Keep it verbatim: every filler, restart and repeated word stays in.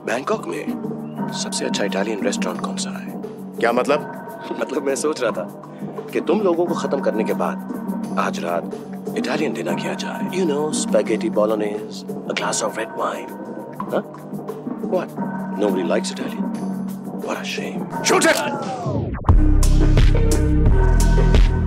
Bangkok में सबसे अच्छा इटालियन रेस्टोरेंट कौन सा है? क्या मतलब? मतलब मैं सोच रहा था कि तुम लोगों को खत्म करने के बाद आज रात इटालियन डिनर किया जाए. You know, spaghetti bolognese, a glass of red wine. Huh? What? Nobody likes Italian? What a shame. Shoot it!